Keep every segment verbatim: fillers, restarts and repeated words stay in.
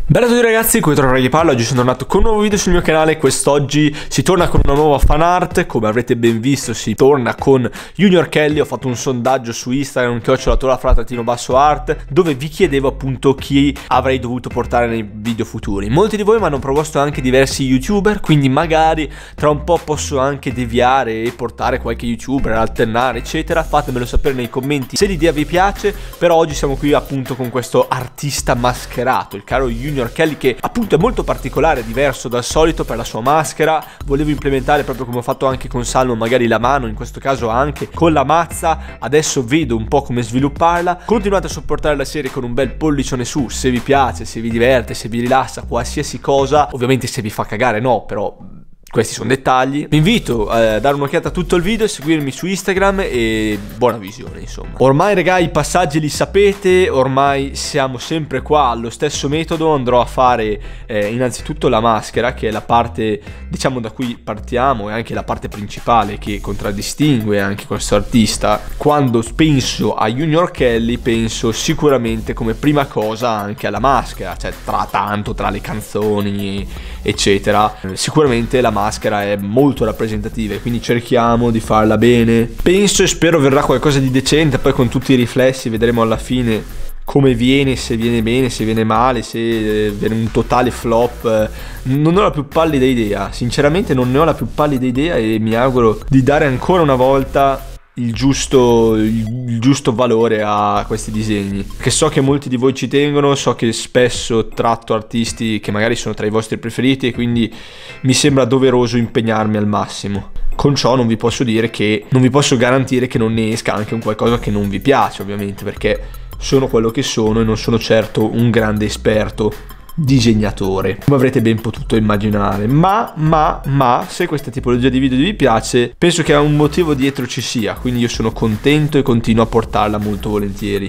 Bella a tutti ragazzi, qui torno a parlo. Oggi sono tornato con un nuovo video sul mio canale. Quest'oggi si torna con una nuova fan art. Come avrete ben visto si torna con Junior Kelly. Ho fatto un sondaggio su Instagram, chiocciola fratatino basso art, dove vi chiedevo appunto chi avrei dovuto portare nei video futuri. Molti di voi mi hanno proposto anche diversi youtuber, quindi magari tra un po' posso anche deviare e portare qualche youtuber, alternare eccetera. Fatemelo sapere nei commenti se l'idea vi piace. Però oggi siamo qui appunto con questo artista mascherato, il caro Junior Kelly, che appunto è molto particolare, diverso dal solito per la sua maschera. Volevo implementare, proprio come ho fatto anche con Salmo, magari la mano, in questo caso anche con la mazza. Adesso vedo un po' come svilupparla. Continuate a supportare la serie con un bel pollicione su se vi piace, se vi diverte, se vi rilassa, qualsiasi cosa. Ovviamente se vi fa cagare no, però questi sono dettagli. Vi invito a dare un'occhiata a tutto il video, seguirmi su Instagram e buona visione, insomma. Ormai raga i passaggi li sapete, ormai siamo sempre qua allo stesso metodo. Andrò a fare eh, innanzitutto la maschera, che è la parte diciamo da cui partiamo e anche la parte principale che contraddistingue anche questo artista. Quando penso a Junior Kelly penso sicuramente come prima cosa anche alla maschera, cioè tra tanto, tra le canzoni eccetera, sicuramente la maschera è molto rappresentativa, quindi cerchiamo di farla bene. Penso e spero verrà qualcosa di decente. Poi con tutti i riflessi vedremo alla fine come viene, se viene bene, se viene male, se viene un totale flop. Non ho la più pallida idea, sinceramente non ne ho la più pallida idea, e mi auguro di dare ancora una volta il giusto, il giusto valore a questi disegni, che so che molti di voi ci tengono. So che spesso tratto artisti che magari sono tra i vostri preferiti e quindi mi sembra doveroso impegnarmi al massimo. Con ciò non vi posso dire che non vi posso garantire che non ne esca anche un qualcosa che non vi piace, ovviamente, perché sono quello che sono e non sono certo un grande esperto disegnatore, come avrete ben potuto immaginare. Ma, ma, ma, se questa tipologia di video vi piace, penso che un motivo dietro ci sia, quindi io sono contento e continuo a portarla molto volentieri.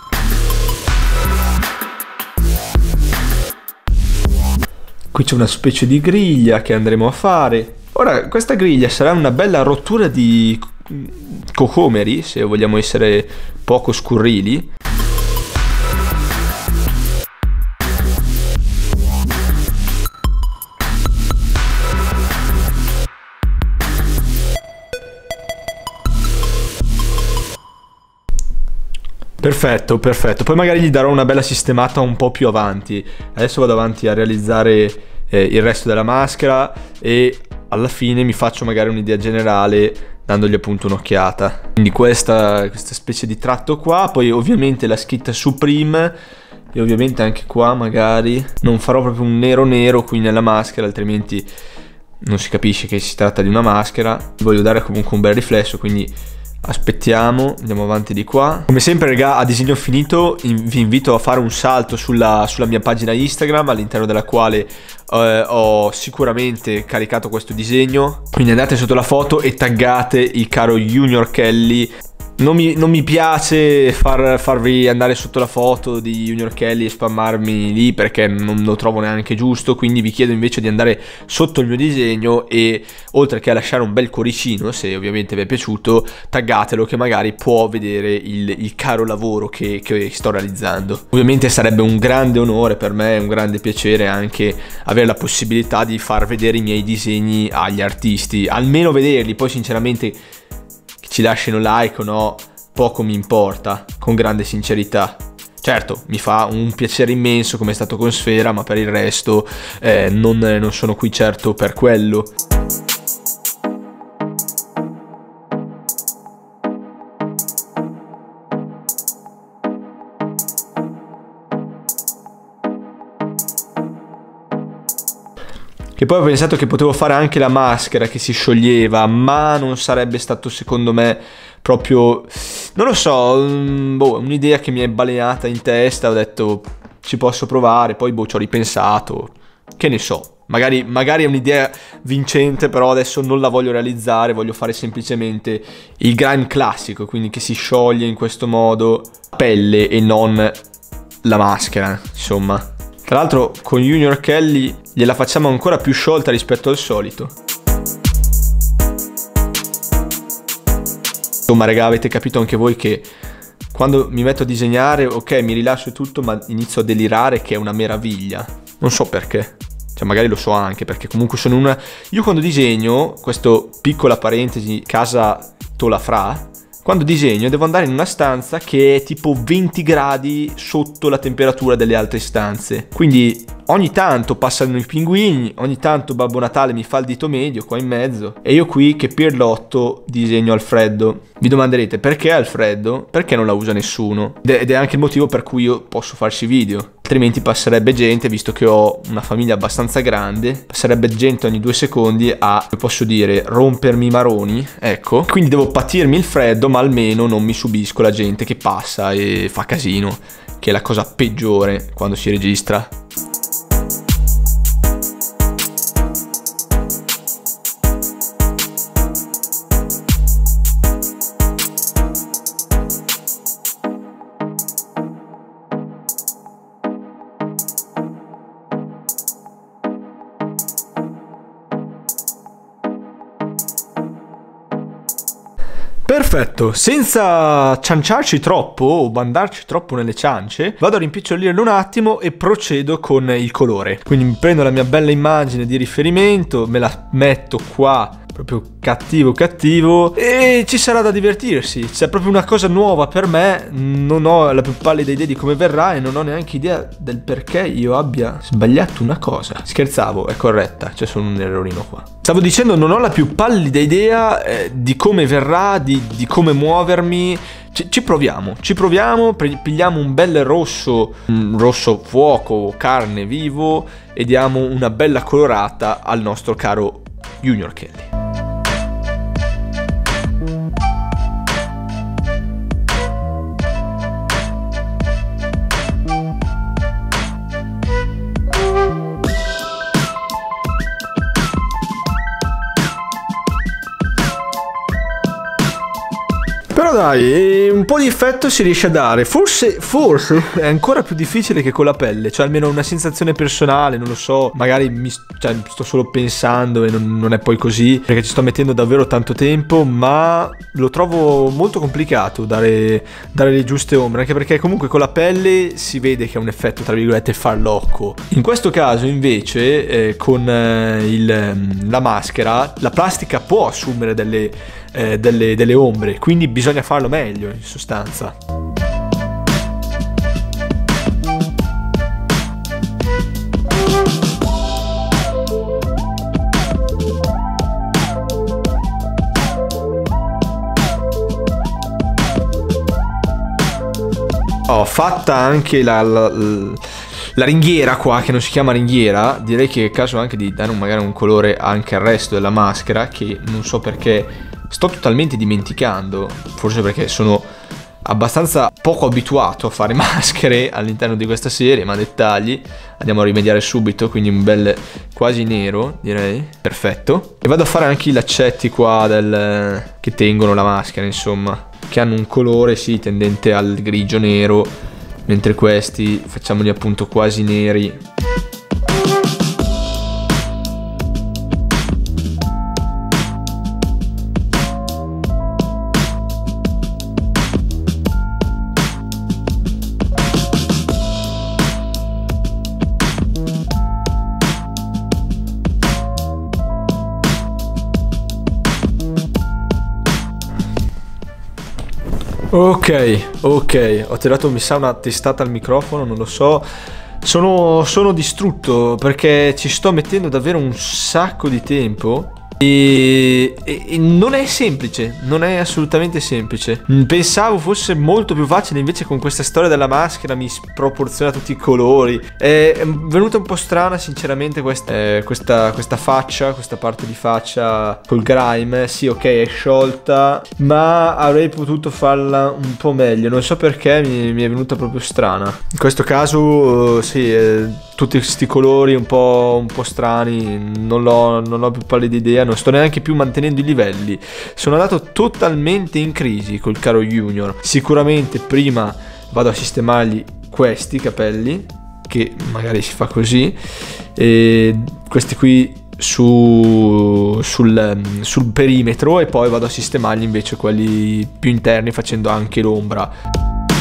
Qui c'è una specie di griglia che andremo a fare. Ora, questa griglia sarà una bella rottura di cocomeri, se vogliamo essere poco scurrili. Perfetto, perfetto. Poi magari gli darò una bella sistemata un po' più avanti. Adesso vado avanti a realizzare eh, il resto della maschera e alla fine mi faccio magari un'idea generale dandogli appunto un'occhiata. Quindi questa, questa specie di tratto qua. Poi ovviamente la scritta Supreme. E ovviamente anche qua magari non farò proprio un nero nero qui nella maschera, altrimenti non si capisce che si tratta di una maschera. Voglio dare comunque un bel riflesso, quindi aspettiamo, andiamo avanti di qua. Come sempre raga, a disegno finito vi invito a fare un salto sulla, sulla mia pagina Instagram, all'interno della quale eh, ho sicuramente caricato questo disegno. Quindi andate sotto la foto e taggate il caro Junior Kelly. Non mi, non mi piace far, farvi andare sotto la foto di Junior Kelly e spammarmi lì, perché non lo trovo neanche giusto. Quindi vi chiedo invece di andare sotto il mio disegno e, oltre che a lasciare un bel cuoricino, se ovviamente vi è piaciuto, taggatelo, che magari può vedere il, il caro lavoro che, che sto realizzando. Ovviamente sarebbe un grande onore per me, un grande piacere anche avere la possibilità di far vedere i miei disegni agli artisti, almeno vederli. Poi sinceramente ci lasciano like o no, poco mi importa, con grande sincerità. Certo, mi fa un piacere immenso come è stato con Sfera, ma per il resto eh, non, non sono qui certo per quello. Che poi ho pensato che potevo fare anche la maschera che si scioglieva, ma non sarebbe stato secondo me proprio, non lo so, boh, un'idea che mi è balenata in testa. Ho detto ci posso provare, poi boh, ci ho ripensato, che ne so, magari, magari è un'idea vincente, però adesso non la voglio realizzare. Voglio fare semplicemente il grime classico, quindi che si scioglie in questo modo la pelle e non la maschera, insomma. Tra l'altro con Junior Kelly gliela facciamo ancora più sciolta rispetto al solito. Insomma raga, avete capito anche voi che quando mi metto a disegnare, ok, mi rilascio e tutto, ma inizio a delirare che è una meraviglia. Non so perché. Cioè magari lo so anche perché comunque sono una... Io quando disegno, questo piccola parentesi, casa Tolafra, quando disegno devo andare in una stanza che è tipo venti gradi sotto la temperatura delle altre stanze. Quindi ogni tanto passano i pinguini, ogni tanto Babbo Natale mi fa il dito medio qua in mezzo e io qui che pirlotto disegno al freddo. Vi domanderete perché al freddo? Perché non la usa nessuno? Ed è anche il motivo per cui io posso farci video. Altrimenti passerebbe gente, visto che ho una famiglia abbastanza grande, passerebbe gente ogni due secondi a, come posso dire, rompermi i maroni, ecco. Quindi devo patirmi il freddo, ma almeno non mi subisco la gente che passa e fa casino, che è la cosa peggiore quando si registra. Perfetto, senza cianciarci troppo o mandarci troppo nelle ciance, vado a rimpicciolirlo un attimo e procedo con il colore. Quindi mi prendo la mia bella immagine di riferimento, me la metto qua proprio cattivo cattivo e ci sarà da divertirsi. C'è proprio una cosa nuova per me, non ho la più pallida idea di come verrà e non ho neanche idea del perché io abbia sbagliato una cosa. Scherzavo, è corretta, c'è solo un errorino qua. Stavo dicendo non ho la più pallida idea eh, di come verrà, di, di come muovermi. Ci, ci proviamo, ci proviamo, pigliamo un bel rosso, un rosso fuoco, carne vivo e diamo una bella colorata al nostro caro Junior Kelly. Però dai, un po' di effetto si riesce a dare. Forse, forse è ancora più difficile che con la pelle. Cioè almeno una sensazione personale, non lo so. Magari mi cioè, sto solo pensando e non, non è poi così, perché ci sto mettendo davvero tanto tempo. Ma lo trovo molto complicato dare, dare le giuste ombre, anche perché comunque con la pelle si vede che è un effetto tra virgolette farlocco. In questo caso invece eh, con eh, il, la maschera la plastica può assumere delle, eh, delle, delle ombre, quindi bisogna farlo meglio in sostanza. Ho fatta anche la, la, la ringhiera qua, che non si chiama ringhiera. Direi che è il caso anche di dare un, magari un colore anche al resto della maschera, che non so perché sto totalmente dimenticando. Forse perché sono abbastanza poco abituato a fare maschere all'interno di questa serie, ma dettagli. Andiamo a rimediare subito, quindi un bel quasi nero, direi. Perfetto. E vado a fare anche i laccetti qua del, che tengono la maschera, insomma, che hanno un colore, sì, tendente al grigio nero, mentre questi facciamoli appunto quasi neri. Ok, ok, ho tirato mi sa una testata al microfono, non lo so. Sono, sono distrutto perché ci sto mettendo davvero un sacco di tempo e, e, e non è semplice, non è assolutamente semplice. Pensavo fosse molto più facile, invece con questa storia della maschera mi sproporziona tutti i colori. È venuta un po' strana sinceramente questa, eh, questa, questa faccia, questa parte di faccia col grime. Sì, ok, è sciolta, ma avrei potuto farla un po' meglio. Non so perché mi, mi è venuta proprio strana. In questo caso sì, eh, tutti questi colori un po', un po' strani, non l'ho, non ho più pallida idea. Non sto neanche più mantenendo i livelli. Sono andato totalmente in crisi col caro Junior. Sicuramente prima vado a sistemargli questi capelli, che magari si fa così, e questi qui su, sul, sul perimetro, e poi vado a sistemargli invece quelli più interni facendo anche l'ombra.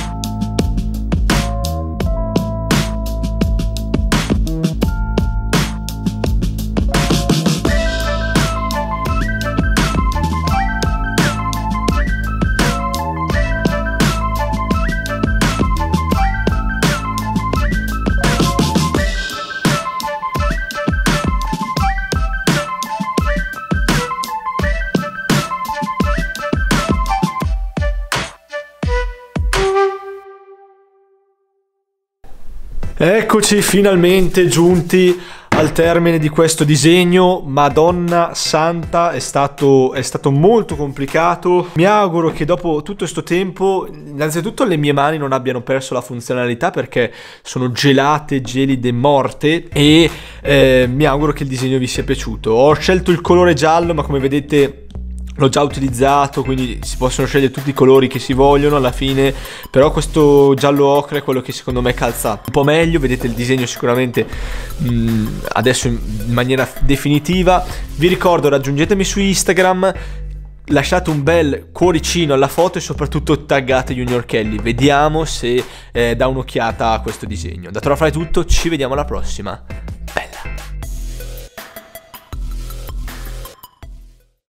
Eccoci finalmente giunti al termine di questo disegno. Madonna santa, è stato, è stato molto complicato. Mi auguro che dopo tutto questo tempo, innanzitutto, le mie mani non abbiano perso la funzionalità perché sono gelate, gelide, morte, e eh, mi auguro che il disegno vi sia piaciuto. Ho scelto il colore giallo, ma come vedete l'ho già utilizzato, quindi si possono scegliere tutti i colori che si vogliono alla fine, però questo giallo ocra è quello che secondo me calza un po' meglio. Vedete il disegno sicuramente mh, adesso in maniera definitiva. Vi ricordo, raggiungetemi su Instagram, lasciate un bel cuoricino alla foto e soprattutto taggate Junior Kelly. Vediamo se eh, dà un'occhiata a questo disegno. Da Trollafly è tutto, ci vediamo alla prossima.